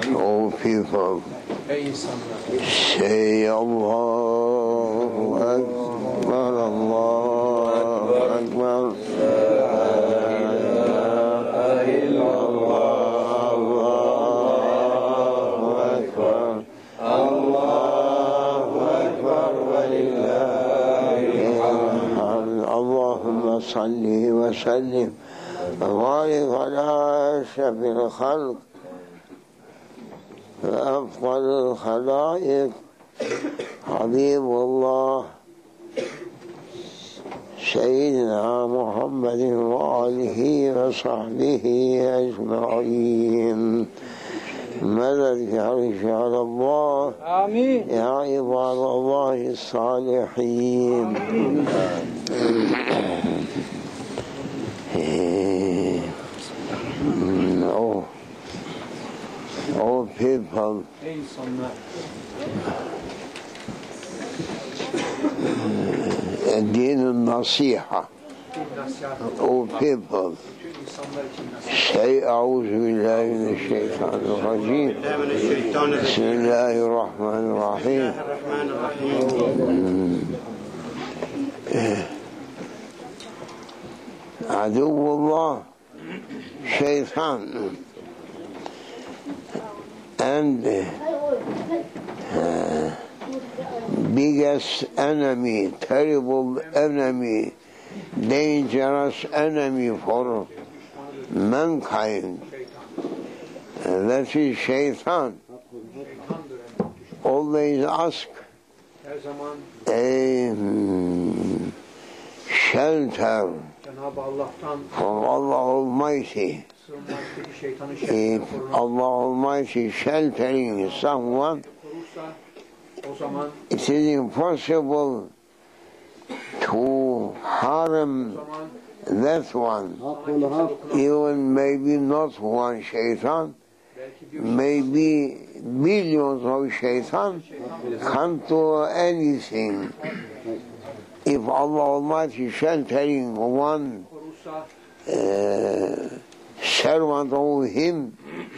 all people, say Allahu Akbar, Allahu Akbar. صل وسلم وبارك على أشرف الخلق وأفضل الخلائق حبيب الله سيدنا محمد وآله وصحبه أجمعين. مدد يعيش على الله. آمين. يا عباد الله الصالحين. All people, الدين النصيحة. All people, say أعوذ بالله من الشيطان الرجيم. بسم الله الرحمن الرحيم. عدو الله شيطان and biggest enemy, terrible enemy, dangerous enemy for mankind. That is shaitan. Always ask a shelter from Allah Almighty. If Allah Almighty sheltering someone, it is impossible to harm that one. Even maybe not one shaitan, maybe billions of shaitan can't do anything. If Allah Almighty sheltering one servant of Him,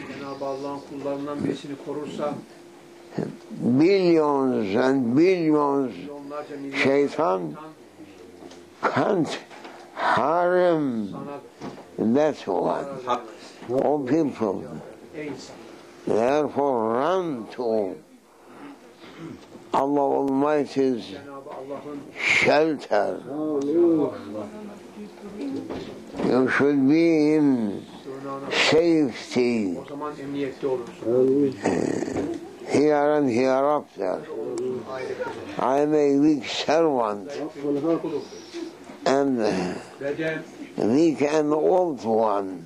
billions and billions shaitan can't harm that one. All people, therefore run to Allah Almighty's shelter. You should be in safety here and hereafter. I am a weak servant and weak and old one,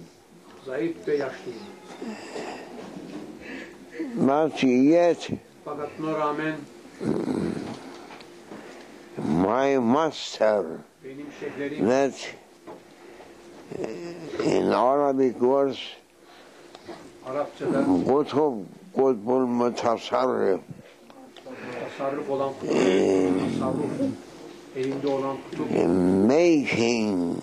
but yet my master, that in Arabic words Qutb al-Mutasarrif, making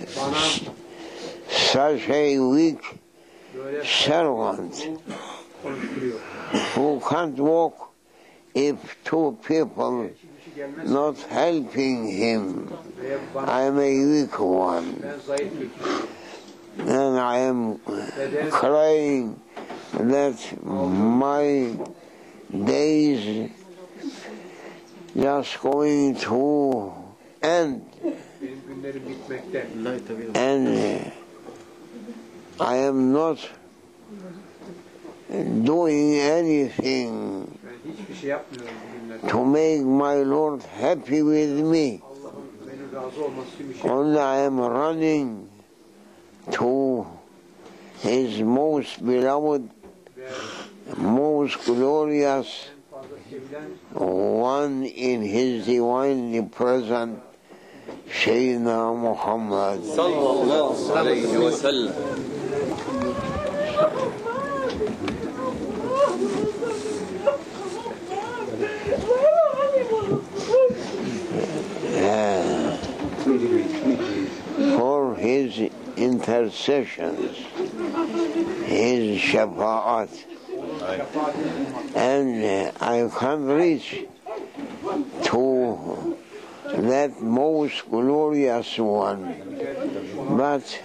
such a weak servant who can't walk if two people not helping him. I am a weak one, and I am crying that my days just going to end, and I am not doing anything to make my Lord happy with me. Only I am running to His most beloved, most glorious one in His divinely present Sayyidina Muhammad sallallahu alayhi wa sallam. For His intercessions, His shafa'at, and I can't reach to that most glorious one, but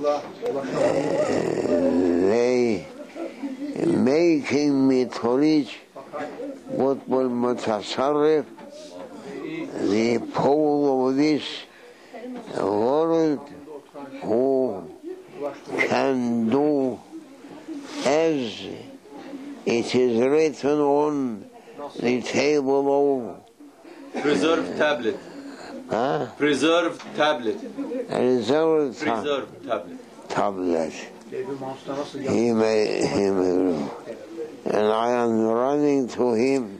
they making me to reach what will mutasarrif, the pole of this world, who can do as it is written on the table of preserved tablet. Preserved tablet. Preserved tablet. He may do. And I am running to him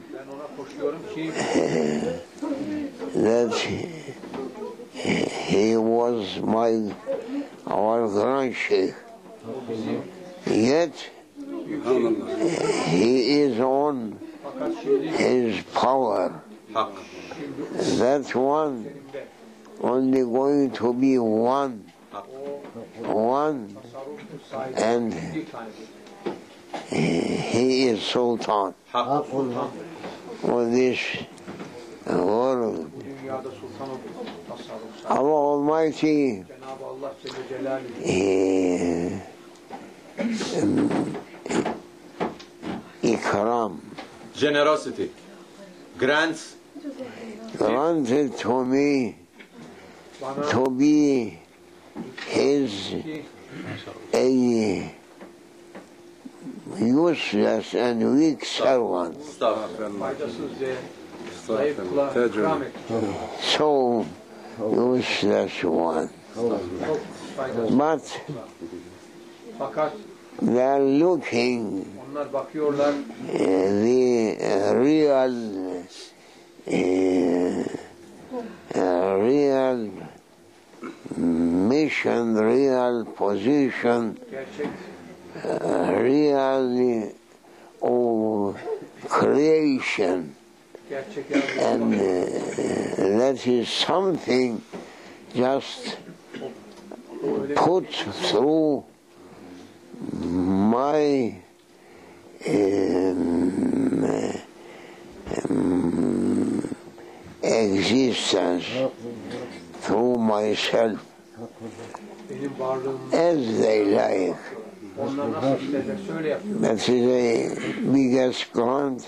that he was our grand sheikh. Yet he is on his power. That one only going to be one, and he is Sultan for this world. Allah Almighty Ikram, generosity, granted to me to be his a useless and weak servant. So useless one. But they are looking the real mission, real position, real creation, and that is something just put through my existence, through myself, as they like. That is the biggest grant.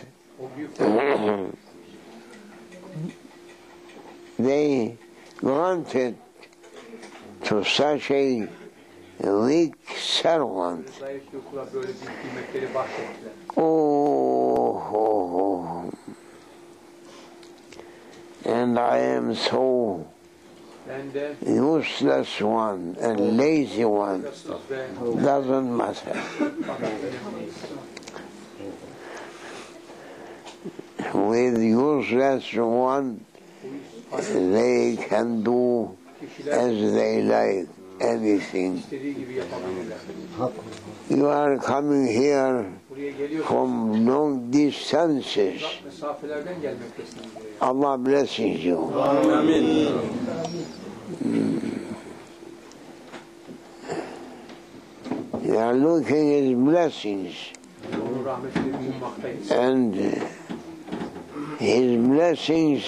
They granted to such a weak servant. Oh, and I am so useless one and lazy one. Doesn't matter. With useless one, they can do as they like, anything. You are coming here from long distances. Allah blesses you. You are looking at blessings, and his blessings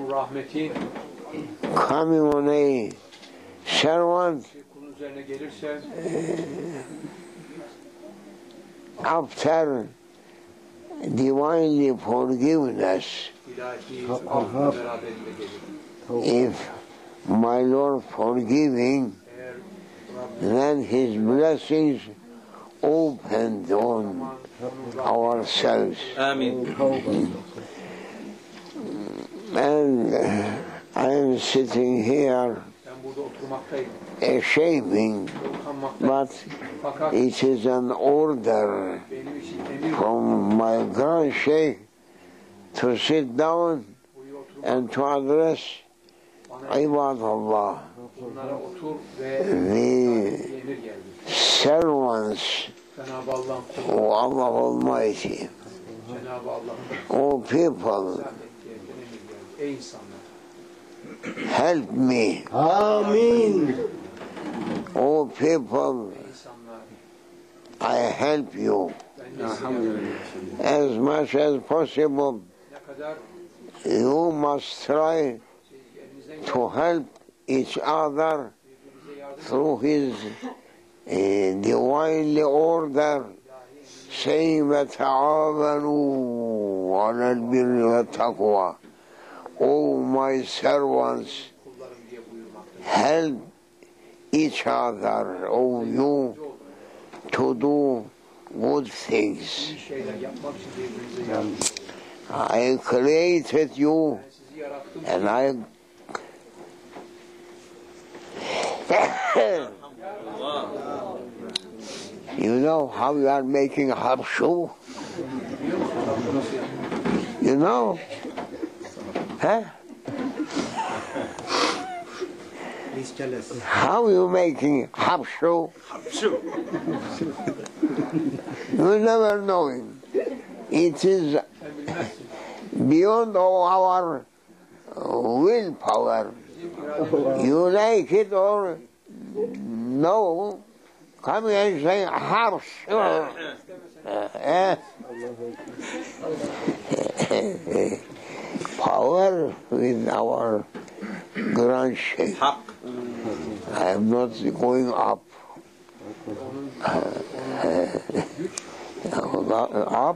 coming on a servant after divinely forgiveness. If my Lord forgiving, then his blessings opened on ourselves. Amen. And I am sitting here ashaming, but it is an order from my grand sheikh to sit down and to address Ibadallah, the servants of Allah Almighty. O people, help me. Amin. O people, I help you as much as possible. You must try to help each other through His divine order, saying وَتَعَاوَنُوا عَلَى الْبِرِّ وَالتَّقْوَى. O my servants, help each other, O you, to do good things. I created you, and I you know how you are making a habshu? You know? Huh? He's jealous. How you making habshu? You never know it. It is beyond all our willpower. You like it or no? Come here and say habshu. Power with our grand shape. I am not going up. Up.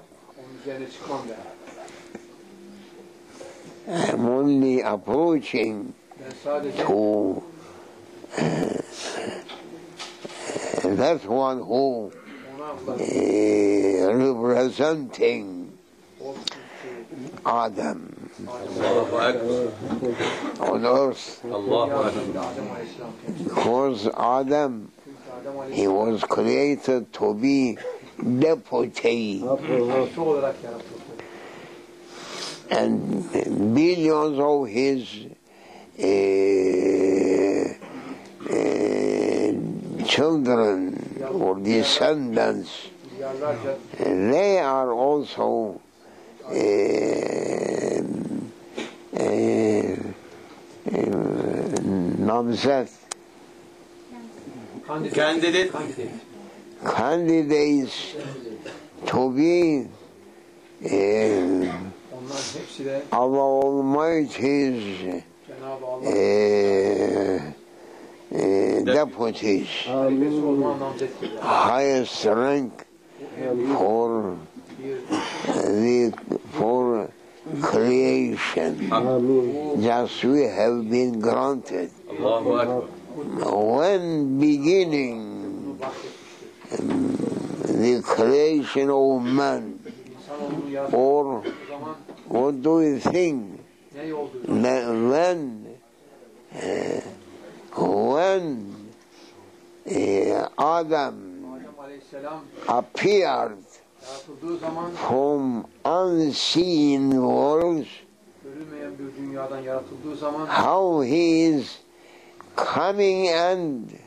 I am only approaching to that one who representing Adam on earth, because Adam, he was created to be deputy, and billions of his children or descendants, they are also namzat, candidates to be Allah Almighty's deputies, highest rank for creation. Just we have been granted. When beginning the creation of man, or what do you think? When Adam appeared from unseen worlds, how he is coming and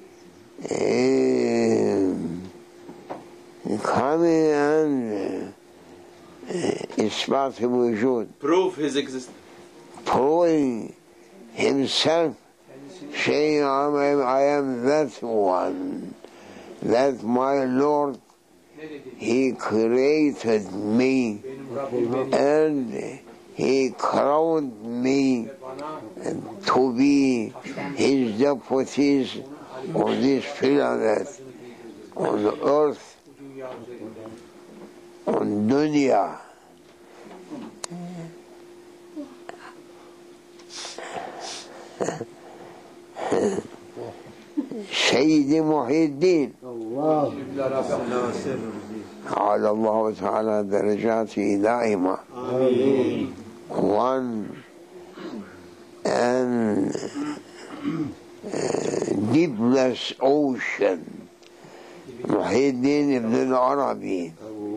إثبات وجود, prove his existence, proving himself, saying I am that one, that my Lord, He created me and He crowned me to be His deputies on this planet, on earth, on dunya. سيدي محي الدين على الله تعالى درجاته دائمة, one and deepless ocean, محي الدين ابن العربي,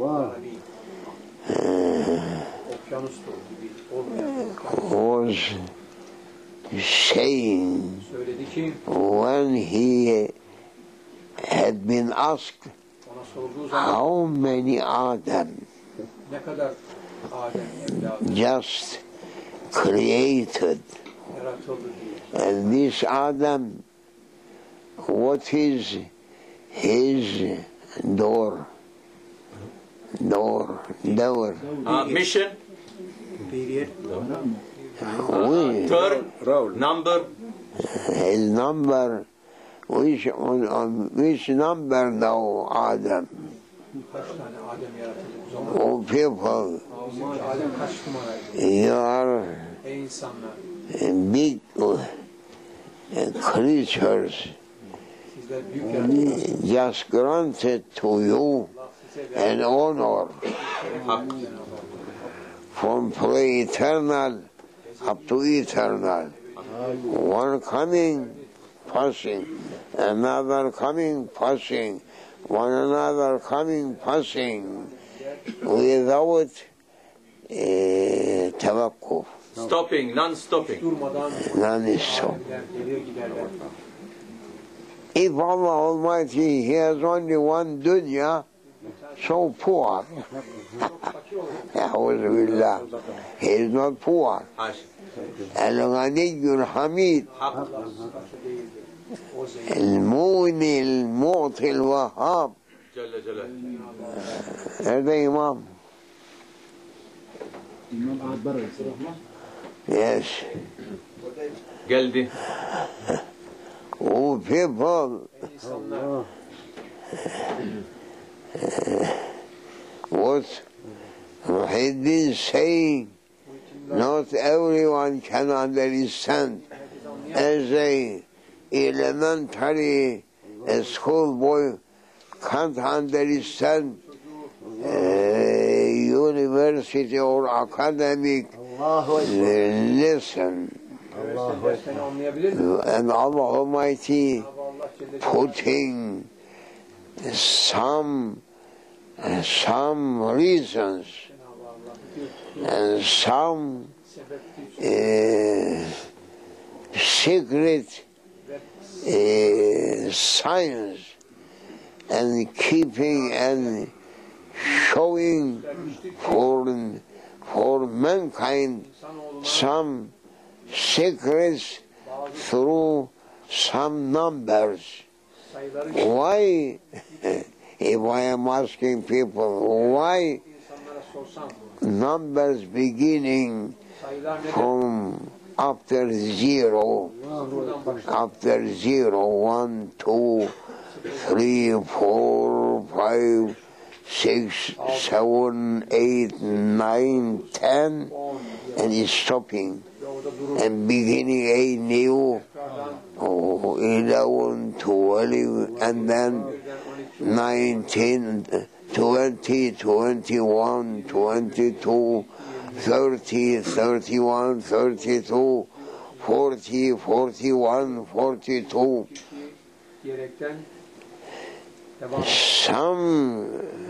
was saying when he had been asked how many Adam just created, and this Adam, what is his Door. Mission. Period. Turn. Number. His number, which number now, Adam? Kaç tane Adem yaratıldı o zaman? Oh people, Bizimki Adem kaç numaraydı? you are Ey insanlar. big creatures, Sizler büyük yaratıksınız. just granted to you Allah size an honor from pre-eternal up to eternal. One coming, passing, another coming, passing, one another coming, passing, without tawakkuf, Stopping. Non-stopping. durmadan non-stop. gelir giderler. If Allah Almighty, He has only one dunya, so poor. A'udhu billah. He is not poor. Haş. Al-Ghaniyyul Hamid. Hak. المغني المعطي الوهاب. Celle Celle. Nerede imam? Yes. Geldi. Oh people, İnsanlar what Muhyiddin saying, not everyone can understand. As a elementary schoolboy can't understand university or academic lesson. derslerini anlayabilir mi? And Allah Almighty Allah Celle putting some reasons Cenab-ı Allah and some sebep secret science and keeping and showing for mankind some secrets through some numbers. sayıları Why, if I am asking people, why insanlara sorsam numbers beginning sayılar neden from after zero, buradan başlar? after 0, 1, 2, 3, 4, 5, 6, 7, 8, 9, 10, and is stopping Orada durur. and beginning a new Tekrardan 11, 12, and then 19, 20, 21, 22, 30, 31, 32, 40, 41, 42. diyerekten devam Some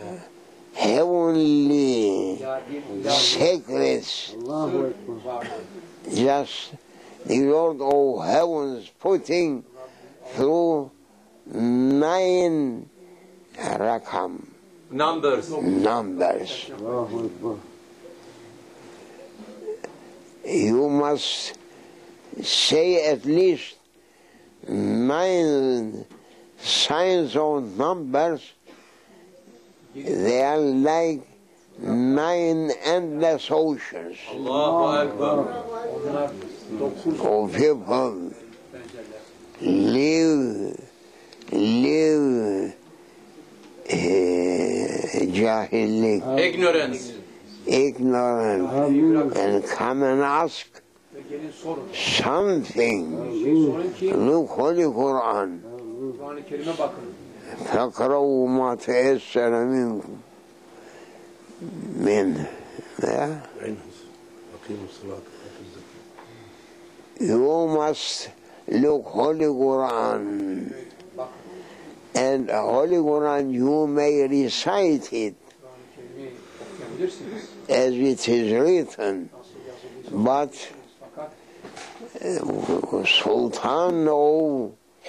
heavenly Ya bir secrets, vardır. just the Lord of heavens putting through 9 rakam Numbers. numbers. You must say at least 9 signs of numbers. They are like 9 endless oceans Allahu Ekber. Onlar 9 of people pencereler. live jahillik, Ignorance. ignorant, and come and ask Ve gelin sorun. something. Sorun ki Look Holy Quran. Kur'an-ı Kerim'e bakın. فَقْرَوْا مَا تَيَسَّرَ منه. Yeah? You must look Holy Quran, and Holy Quran you may recite it Kur'an-ı Kerim'i okuyabilirsiniz. as it is written, Nasıl yazılıysa but fakat Sultan know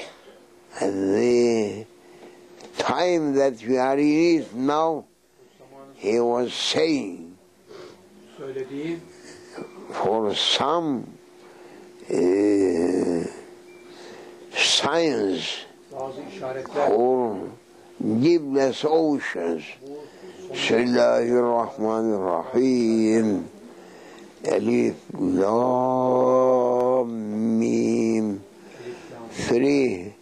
the time that we are in it now. He was saying söylediği for some science bazı işaretler or deepless oceans. Bismillahirrahmanirrahim. Alif Lam Mim. Three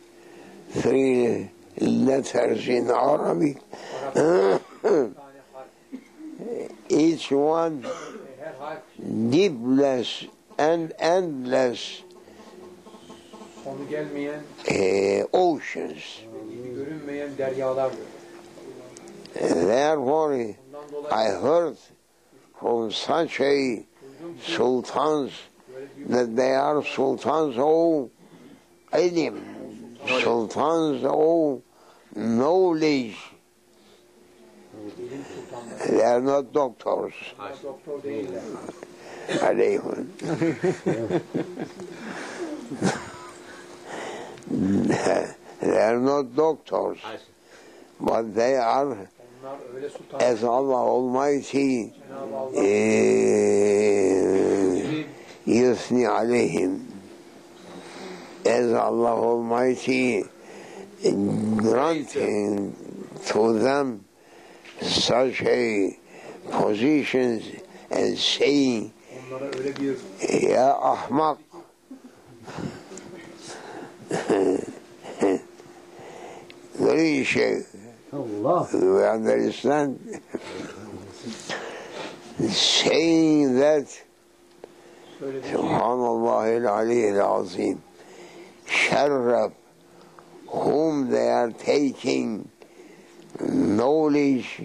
letters in Arabic. Each one Her harf deepless and endless sonu gelmeyen, oceans. dibi görünmeyen deryalardır. Therefore, Bundan dolayı I heard from such a sultans that they are sultans of ilm, sultans of knowledge. ilim sultanları. They are not doctors. Ama doktor değiller. Alayhim. They are not doctors, but they are, Onlar öyle sultan. as Allah Almighty Cenab-ı Allah yusni alayhim, as Allah Almighty granting to them such a positions and saying, onlara öyle bir Ya ahmak, very Sheikh, Allah. we understand, saying that söylediği Subhanallahil Aliyyil Azim, Sharraf, whom they are taking knowledge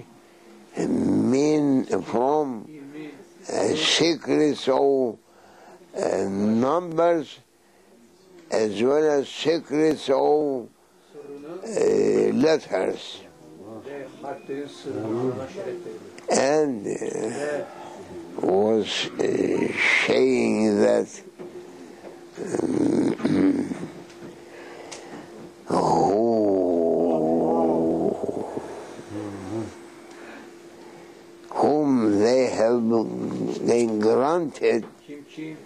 from secrets of numbers as well as secrets of sırrını letters, ve harflerin sırrını neşr etti. and was saying that whom they have been granted Kim ki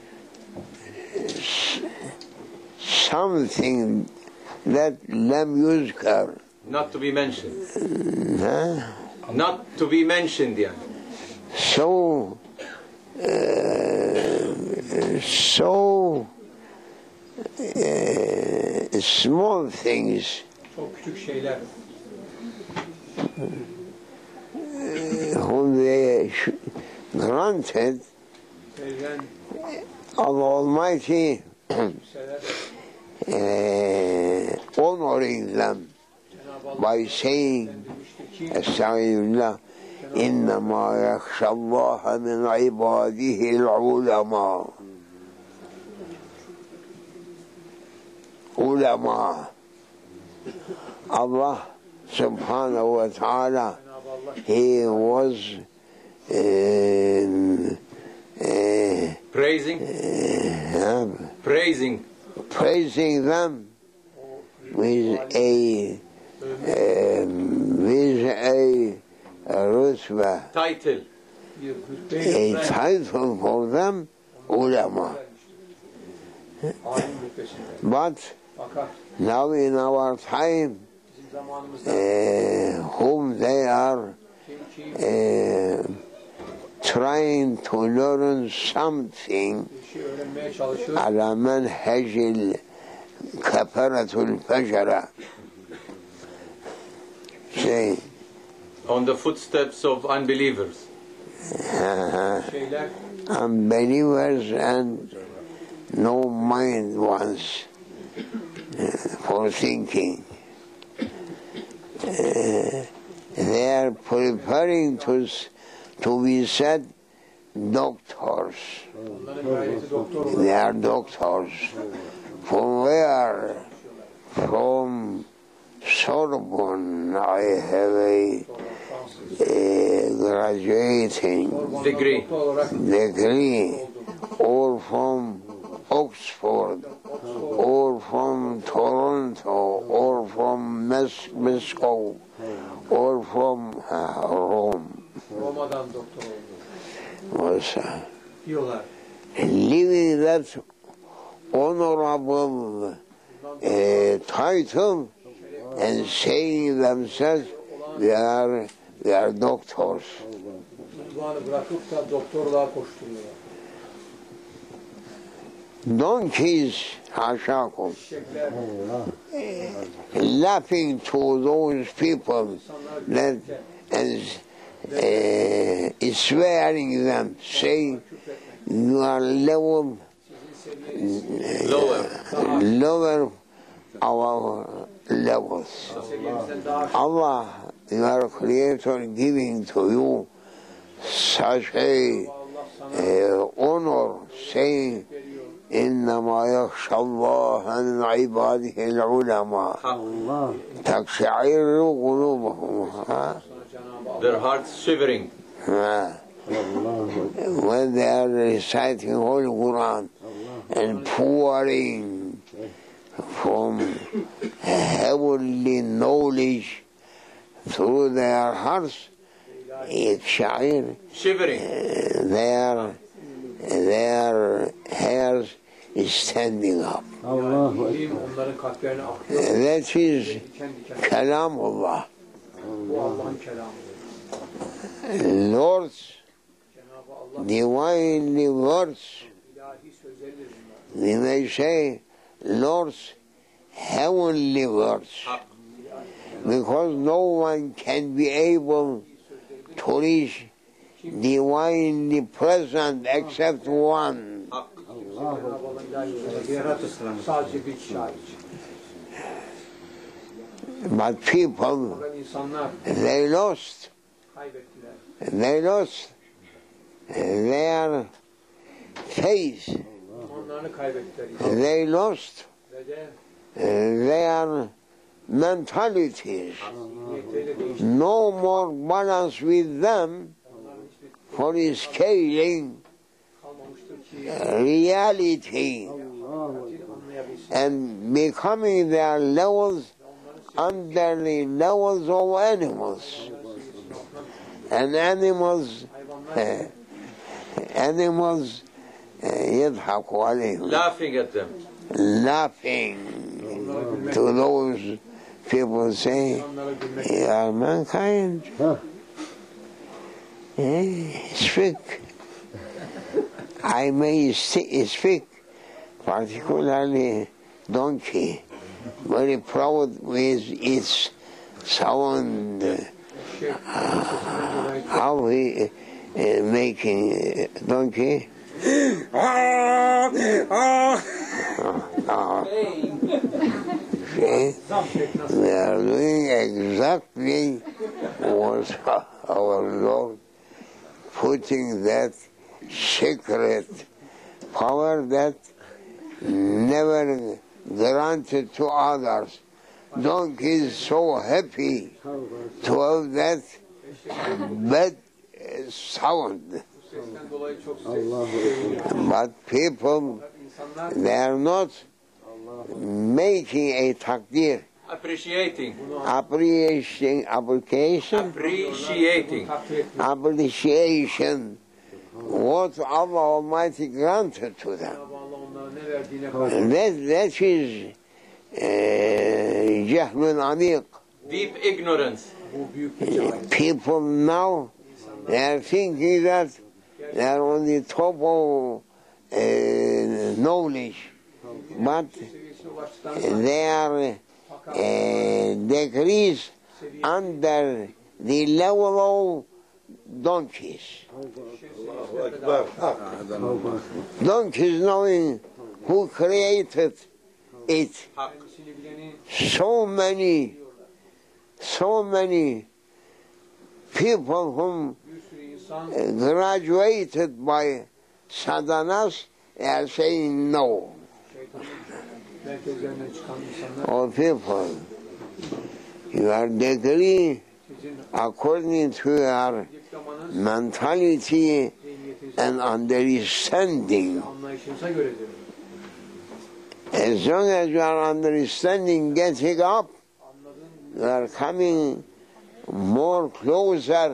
something that lam yuzkar. Not to be mentioned. Huh? Not to be mentioned, yeah. So small things çok küçük şeyler whom they granted verilen Allah Almighty kimseler honoring them Cenab-ı Allah by saying demiştir ki Estağfirullah İnnemâ yakşallâhe min ibâdihil ulema. Ulema. Allah subhanahu ve ta'ala, Cenab-ı Allah He was Praising praising them with a rutbah, title. bir a rütbeyle title for them, ulema. alim rütbesinde. But Fakat now in our time, bizim zamanımızda whom they are kim ki trying to learn something bir şey öğrenmeye çalışır, على منهج الكفرة الفجرة. Say, On the footsteps of unbelievers. şeyler unbelievers and no mind ones for thinking. They are preparing to be said doctors. onların gayreti doktor olur. They are doctors. From where? From Sorbonne. I have a graduating Degree. Doktor olarak degree, or from Oxford, or from Toronto, or from Moscow, or from Rome. Roma'dan doktor oldu. Was Diyorlar. living that honorable title and saying themselves they are doctors. Uzmanı bırakıp da doktorluğa koşturuyorlar. Donkeys, hashakum, Çiçekler, laughing to those people that and swearing them, saying you are level lower our levels. seviyemizden daha aşağı. Allah, your Creator, giving to you such a honor, saying, إنما يخشى الله من عباده العلماء تقشعر قلوبهم. Their hearts shivering. When they are reciting Holy Quran and pouring from heavenly knowledge through their hearts, Shivering. their hairs is standing up. İlim onların kalplerine akıyor. That is Kendi kendine. Kalamullah. Bu Allah'ın kelamıdır. Lord's Cenab-ı Allah divinely words. ilahi sözleridir bunlar. We may say Lord's heavenly words. Because no one can be able to reach divinely present except one. Cenab-ı Allah'ın ilahi sözleri sadece bir kişi hariç. But people, Fakat insanlar they lost kaybettiler. their faith. İmanlarını kaybettiler. They lost Ve de their mentalities. niyetleri değişti. No more balance with them Onların hiçbir for scaling kalmamıştır ki reality anlayabilsin. and becoming their levels under the levels of animals. And animals يضحكوا عليهم, Laughing at them. laughing to those people say, you are mankind. Speak. I may speak, particularly donkey, very proud with its sound, how he making donkey. See, we are doing exactly what our Lord, putting that secret power that never granted to others. Donkeys so happy to have that bad sound. Sesten dolayı çok seviniyor. But people, they are not making a takdir, Appreciating. appreciation, what Allah Almighty granted to them. Cenab-ı Allah onlara ne verdiğine karşı And that is jahlun amik. Deep ignorance. bu büyük bir cahil. People now, they are thinking that they are on the top of knowledge, but Seviyesine ulaştıktan they are degrees under the level of donkeys. Donkeys knowing who created it. kendisini bileni So many people whom bir sürü insan graduated by sadhanas are saying no. şeytanın merkezlerinden çıkan insanlar All people, your degree sizin according to your diplomanız mentality zihniyetiniz and understanding. anlayışınıza göredir. As long as you are understanding getting up, Anladın you are coming more closer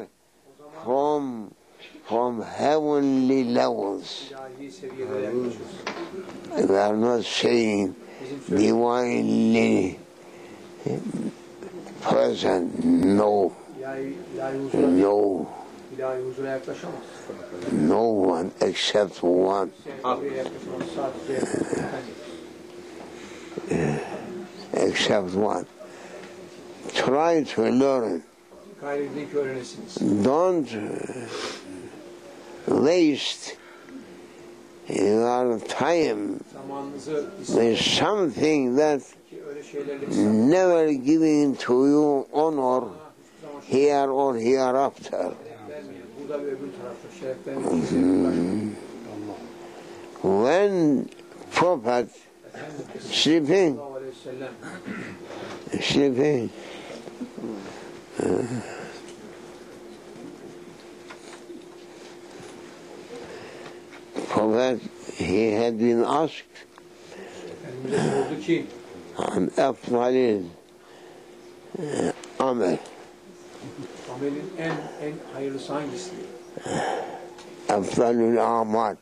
from heavenly levels. ilahi seviyelere yaklaşıyorsun. We are not saying Bizim söylediğimiz divinely present, no, no, İlahi huzura yaklaşamaz. no one except one. Oraya yaklaşamaz sadece Except one. Try to learn. gayret edin ki öğrenesiniz. Don't waste your time Zamanınızı with something that ki öyle şeylerle never giving to you honor here or hereafter. vermeyin. Burada ve öbür tarafta şeref vermeyin. When Prophet sleeping, Sallallahu aleyhi ve sellem sleeping, Prophet, he had been asked Efendimiz'e sordu ki عن أفضل عمل amelin en hayırlısı hangisi? أفضل الأعمال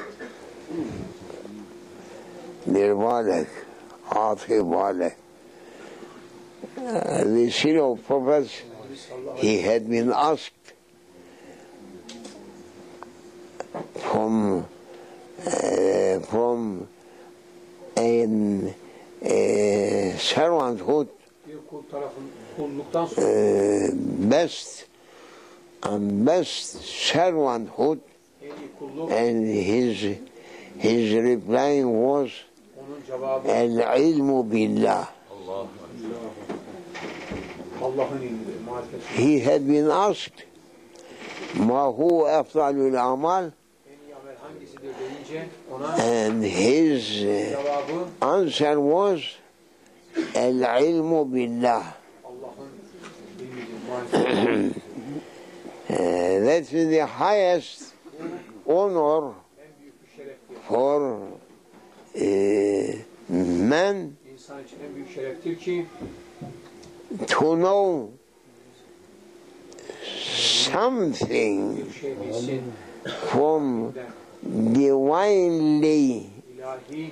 دير بالك أعطي بالك The seal of prophets, he had been asked from servanthood, Bir kul tarafın kulluktan sonra best servanthood, en iyi kulluk and his replying was onun cevabı al-ilmu billah. Allah'ın ilmidir, marifeti. He had been asked ma hu afdalul amal, En iyi amel hangisidir deyince ona and his cevabı answer was al-ilmu billah. Allah'ın ilmidir, marifeti. That is the highest honor En büyük bir şereftir. for man İnsan için en büyük şereftir ki to know something bir şey bilsin. from divinely İlahi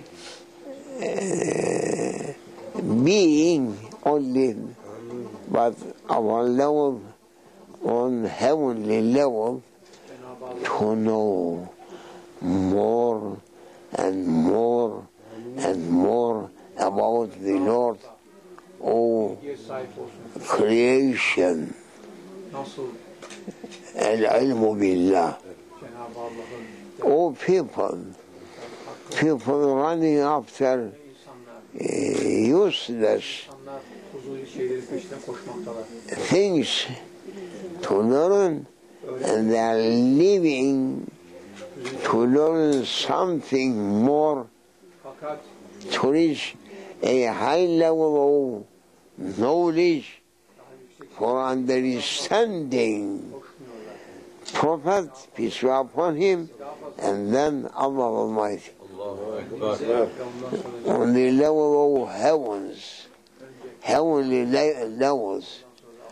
being only, but our level on heavenly level Cenab-ı Allah to know more and more and more about the Lord. Oh, bilgiye sahip olsun. creation, Nasıl al-ilmu billah. Cenab-ı Allah'ın Oh, people running after insanlar useless huzurlu şeyleri peşinden koşmaktalar. things to learn, and they are living to learn something more, Fakat to reach a high level of knowledge for understanding Prophet, peace be upon him, and then Allah Almighty. Allahu Ekber. On the level of heavens, heavenly levels.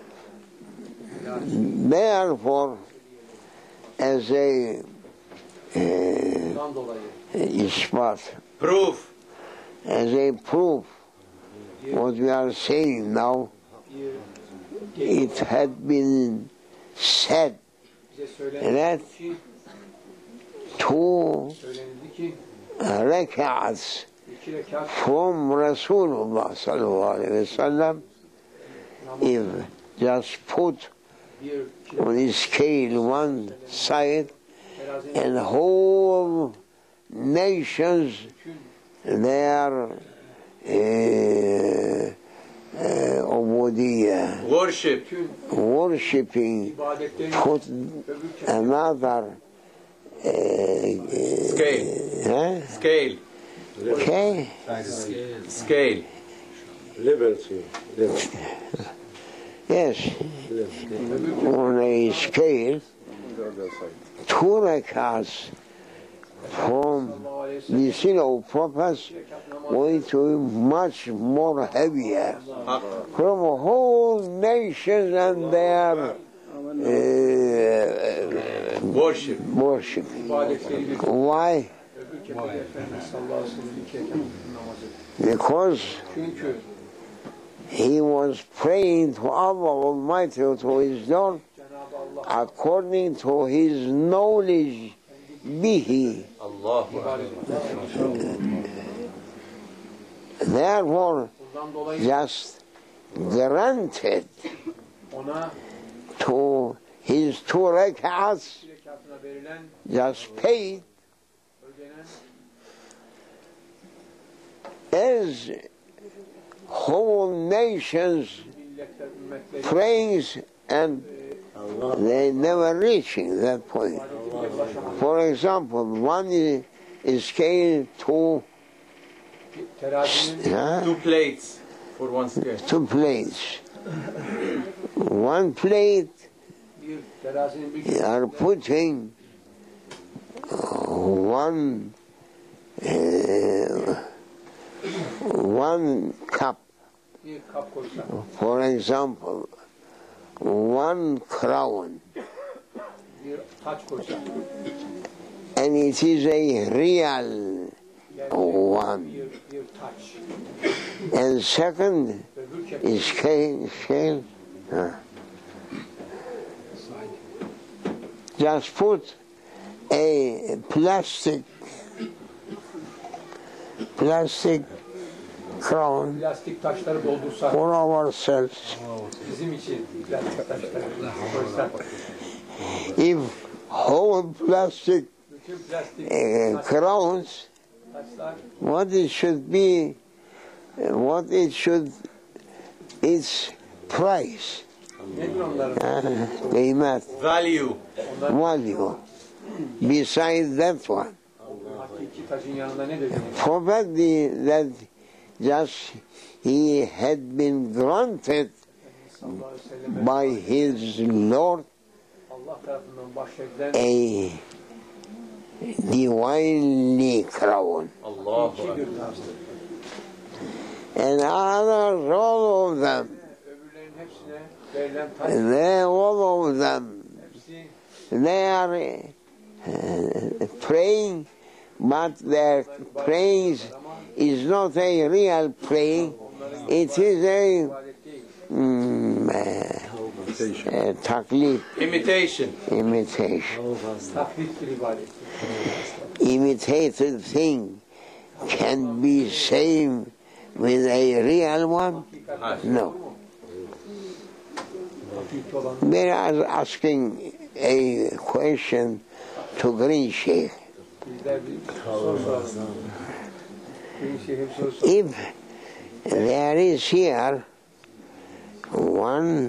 Therefore, as a bundan dolayı ispat, Proof. as a proof, what we are saying now, bir it had been said bize söylenildi ki two söylenildi ki rak'ats 2 rekat from Rasulullah sallallahu alaihi wasallam, if just put bir on the scale one side, terazinin and whole nations their ubudiyya, Worship. worshipping, ibadetlerin put öbür another Scale. Scale. okay, Scale. yes, on a scale, two rakats from the sin of prophets going to be much more heavier from whole nations and their Worship. worship. ibadetleri bir Why? öbür kefede Efendimiz sallallahu aleyhi ve sellem 2 rekat namazı. Because Çünkü he was praying to Allah Almighty, to his Lord, Cenab-ı Allah according to his knowledge bihi. Allahu Therefore, bundan dolayı just granted ona to his 2 rak'ahs, 2 rekatına verilen, just paid ödenen as whole nations milletler, ümmetleri praise, and they never reaching that point. For example, one is scale to terazinin 2 plates for 1 scale. 2 plates. 1 plate bir terazinin bir they are putting one cup, bir kap koysa, for example, 1 crown, bir taç koysa, and it is a real one. bir taç, And second öbür kep is scale. Just put a plastic crown plastik taşları doldursa, for ourselves. bizim için plastik taşları koysa, If whole plastic bütün plastik crowns, taşlar what it should be, its price, nedir onların kıymet, Value. value, besides that one. hakiki tacın yanında ne dedi? Probably that just he had been granted Sallallahu aleyhi ve sellem by his Lord Allah tarafından bahşedilen a divinely crown. Allahu iki bir taçtır. And others, all of them, Öbürlerin hepsine verilen taç, all of them, hepsi they are praying, but their praise is not a real praying. It is a ibadet değil. taklid, Imitation. imitation. Taklittir ibadet. Imitated thing can be same with a real one? No. Hakiki olan We are asking a question to Green Sheikh. bizler bir soru soralım. Bir şey hep soru soralım. If there is here one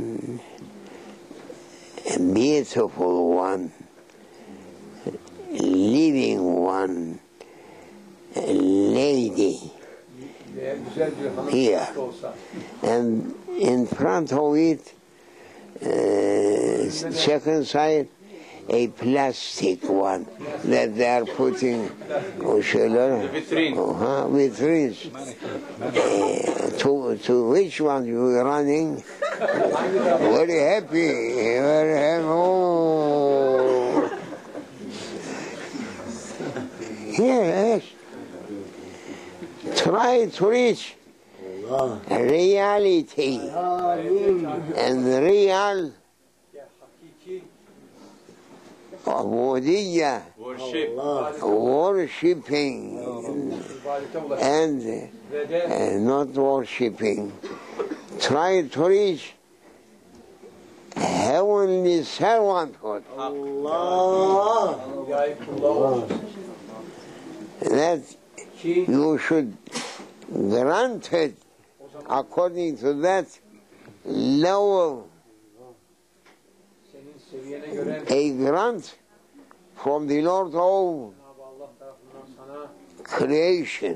beautiful one, living one, lady, Veya güzel bir hanım Here. olsa, and in front of it, second side, a plastic one that they are putting Vitrine. vitrines. To which one you are running? Very happy, very happy. Oh. Yes. Try to reach reality and real ya hakiki ubudiyya, Worship. worshipping ibadete ulaş and ve de not worshipping. Try to reach heavenly servanthood. hidayet kulluğa olsun. That Ki you should grant it according to that level, senin seviyene göre a grant from the Lord of Cenab-ı Allah tarafından sana creation.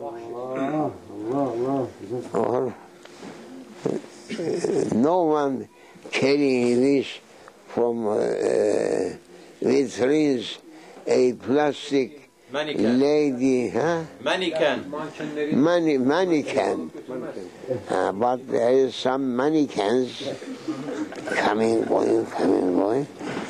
Or no one carrying this from vitrines, a plastic Mannequin. lady, huh? Mannequin. mankenlerin Mannequin. götürmez. But there is some mannequins coming, going.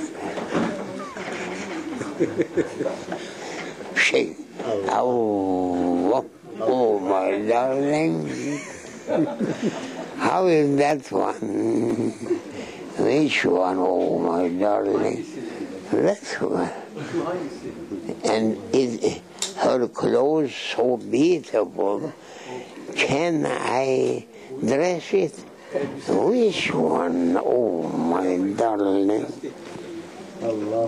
Shake. Oh, my darling. How is that one? Which one, oh my darling? That one. And is her clothes so beautiful? Can I dress it? Which one, oh my darling? Allah.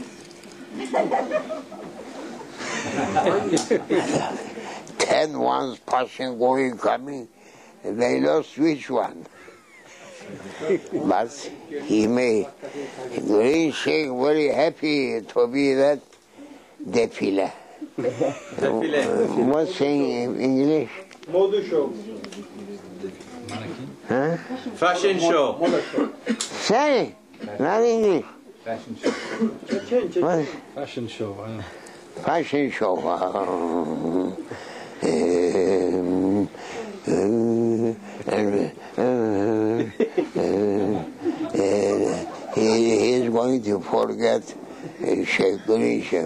10 ones passing, going, coming. They lost which one? But he made Green Sheikh very happy to be that defile. What's saying in English? Moda show. Huh? Fashion show. Say, not English. Fashion show. What? Fashion show. Fashion show. He's going to forget Sheikh Grisha.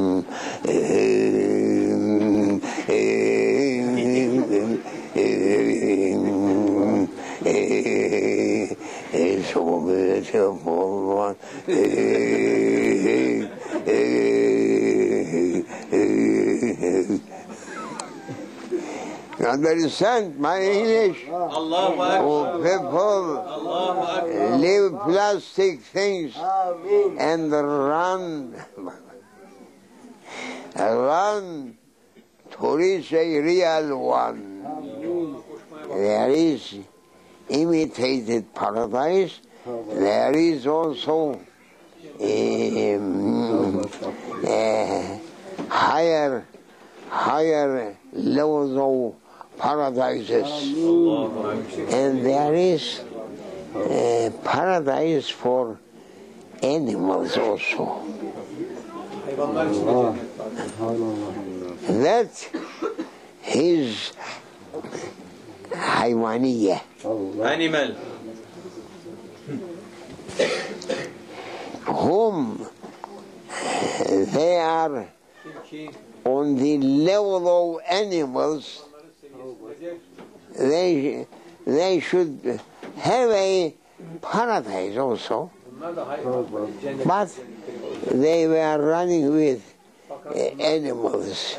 It's so beautiful one. You understand my English? Allahu Oh, Akbar. people Allahu Akbar. leave plastic things and run to reach a real one. There is imitated paradise. There is also higher levels of paradises, and there is paradise for animals also. That is hayvaniyah. Animal. Whom they are on the level of animals, they should have a paradise also, but they were running with animals,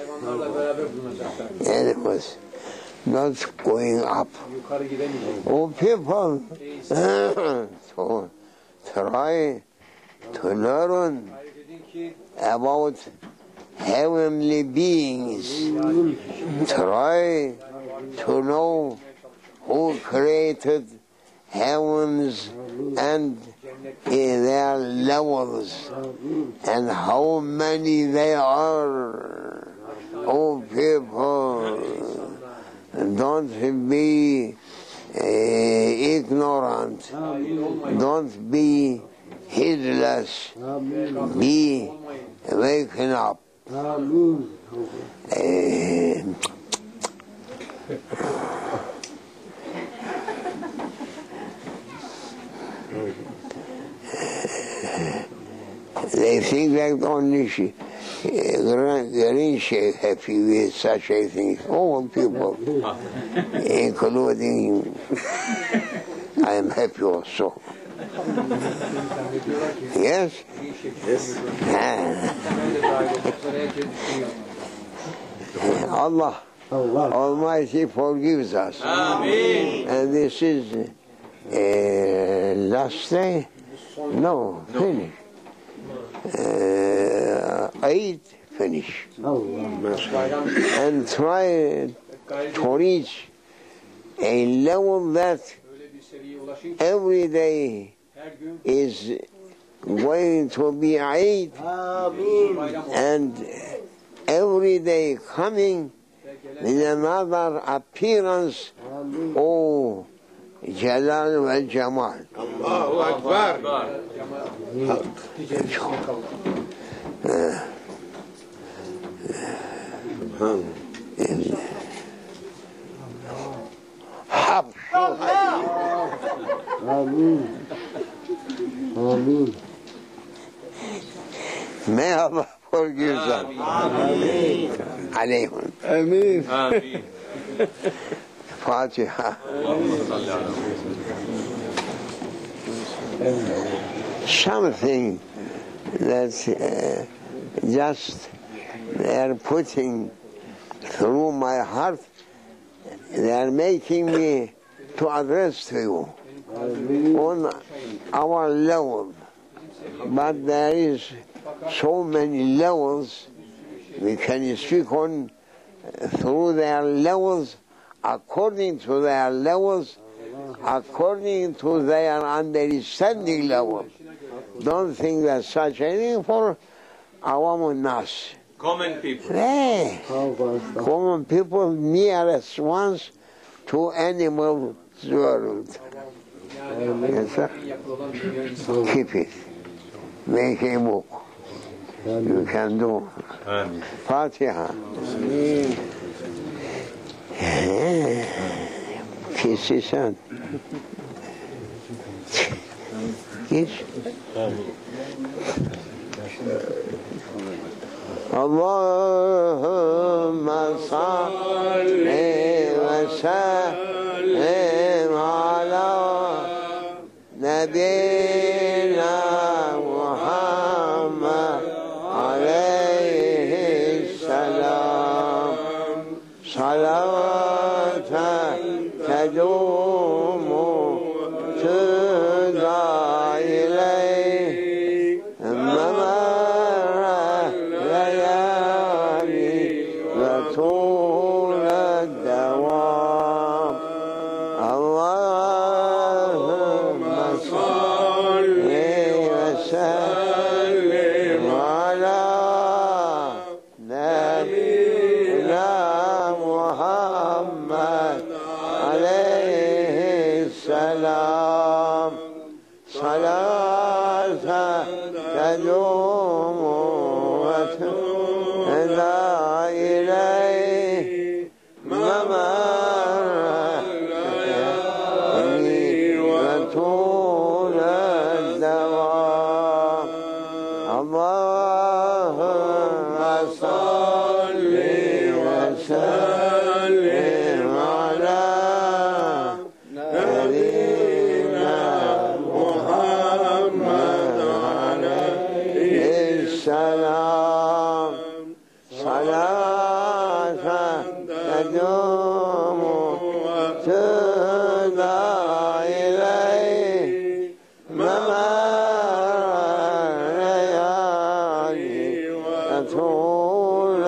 not going up. Oh, people, so try to learn about heavenly beings. Try to know who created heavens and their levels and how many they are. Oh, people, don't be ignorant. Don't be heedless. Be waking up. They think that only Green Sheikh happy with such a thing. All people, including I am happy also. Yes? Allah Almighty forgives us. Amen. And this is last day? No, finish. 8 finish. And try to reach a level that every day is going to be Eid, and every day coming with another appearance of Jalal wa Jamal. Allahu Akbar. May Allah forgive them. Alayhim. Amen. Fatiha. Something that just they are putting through my heart, they are making me to address to you on our level. But there is so many levels we can speak on through their levels, according to their levels, according to their understanding level. Don't think that such a thing for Awam Nas. Common people. Hey, common people nearest ones to animal world. Yes, sir. Keep it. Make a book. You can do. Fatiha. Kiss his son. Kiss. Allahumma salli wa sallim ala nabiyyina Muhammad alayhi salam. Salawatan tadumu tuda ilayhi طول الدوام. اللهم صل وسلم على نبينا محمد عليه السلام. صلاة تدوم وتهدى إليه وطول الدوام. اللهم صل وسلم على نبينا محمد عليه السلام. صلاة تدوم تهدى إليه الليالي وطول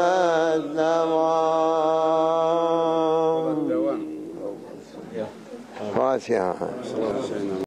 الدوام. فاتحة.